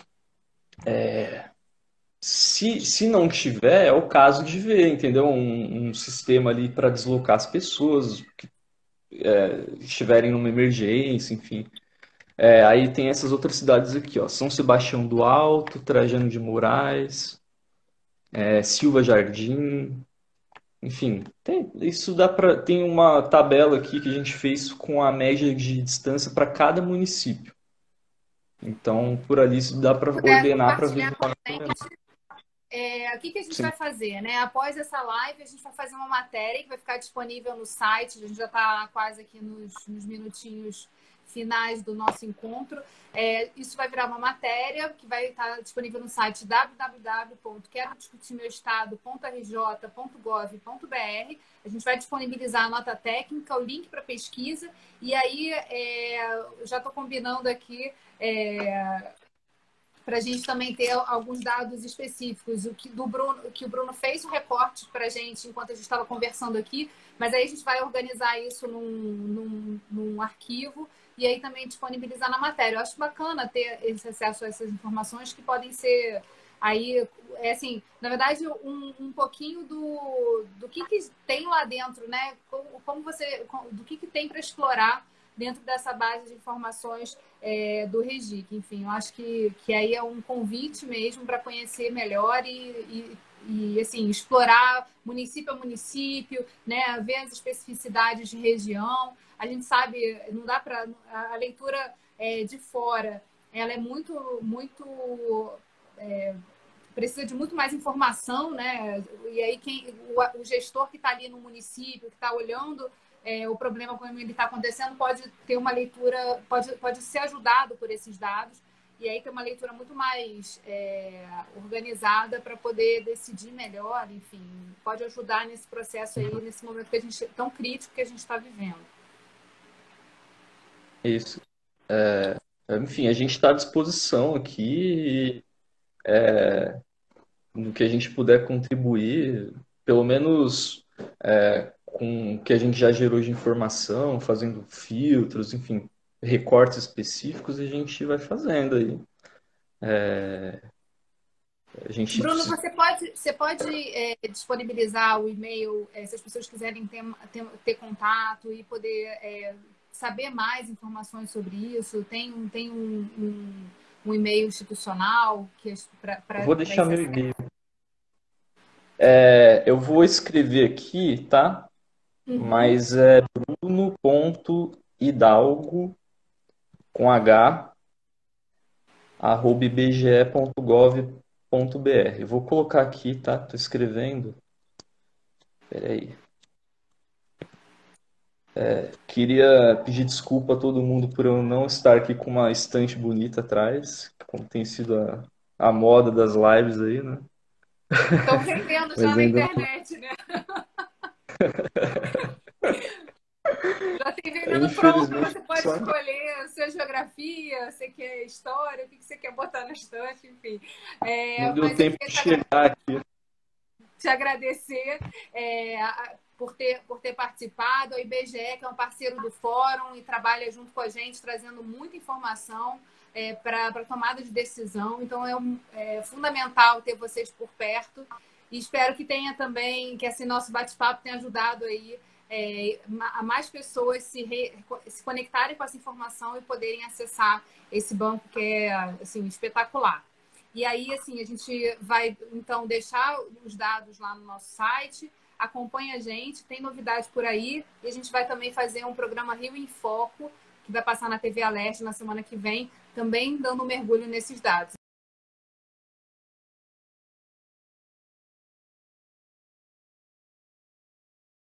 Se, se não tiver, é o caso de ver, entendeu? Um, um sistema ali para deslocar as pessoas que estiverem numa emergência, enfim. É, aí tem essas outras cidades aqui, ó, São Sebastião do Alto, Trajano de Moraes, é, Silva Jardim, enfim. Tem, isso dá para tem uma tabela aqui que a gente fez com a média de distância para cada município. Então, por ali isso dá para Puder ordenar para ver. compartilhar com a gente. É, o que, que a gente Sim. vai fazer, né? Após essa live, a gente vai fazer uma matéria que vai ficar disponível no site. A gente já está quase aqui nos, nos minutinhos finais do nosso encontro. É, isso vai virar uma matéria que vai estar disponível no site w w w ponto quero discutir meu estado ponto r j ponto gov ponto b r. A gente vai disponibilizar a nota técnica, o link para pesquisa, e aí é, eu já estou combinando aqui. É, para a gente também ter alguns dados específicos. O que, do Bruno, que o Bruno fez o recorte para a gente enquanto a gente estava conversando aqui, mas aí a gente vai organizar isso num, num, num arquivo e aí também disponibilizar na matéria. Eu acho bacana ter esse acesso a essas informações que podem ser aí, é assim, na verdade, um, um pouquinho do, do que, que tem lá dentro, né? Como, como você, do que, que tem para explorar dentro dessa base de informações é, do Regic. Enfim, eu acho que, que aí é um convite mesmo para conhecer melhor e, e, e, assim, explorar município a município, né, ver as especificidades de região. A gente sabe, não dá para... A leitura é, de fora, ela é muito, muito... É, precisa de muito mais informação, né? E aí quem, o, o gestor que está ali no município, que está olhando é, o problema como ele está acontecendo, pode ter uma leitura, pode, pode ser ajudado por esses dados. e aí ter uma leitura muito mais é, organizada para poder decidir melhor, enfim, pode ajudar nesse processo aí, nesse momento que a gente, tão crítico que a gente está vivendo. Isso. É, enfim, a gente está à disposição aqui, no que a gente puder contribuir, pelo menos é, com o que a gente já gerou de informação, fazendo filtros, enfim, recortes específicos, a gente vai fazendo aí. É, a gente Bruno, precisa... você pode, você pode é, disponibilizar o e-mail, é, se as pessoas quiserem ter, ter, ter contato e poder é, saber mais informações sobre isso? Tem, tem um, um, um e-mail institucional que Eu para vou deixar esse meu acesso? e-mail. É, eu vou escrever aqui, tá? Uhum. Mas é bruno.hidalgo com H, arroba ibge.gov.br. Vou colocar aqui, tá? Tô escrevendo. Peraí. Queria pedir desculpa a todo mundo por eu não estar aqui com uma estante bonita atrás, como tem sido a, a moda das lives aí, né? Estão vendendo já Mas na ainda internet, né? Já tem não, vendendo pronto, infelizmente, você pode só... escolher a sua geografia, você quer história, o que você quer botar na estante, enfim. É, não deu mas eu tempo queria de te agra- chegar aqui. te agradecer é, a- por ter, por ter participado. A I B G E, que é um parceiro do fórum e trabalha junto com a gente, trazendo muita informação é, para a tomada de decisão. Então, é, um, é fundamental ter vocês por perto. E espero que tenha também, que esse nosso bate-papo tenha ajudado aí é, a mais pessoas se, re, se conectarem com essa informação e poderem acessar esse banco que é assim, espetacular. E aí, assim, a gente vai, então, deixar os dados lá no nosso site, acompanha a gente, tem novidade por aí, e a gente vai também fazer um programa Rio em Foco, que vai passar na T V Aleste na semana que vem, também dando um mergulho nesses dados.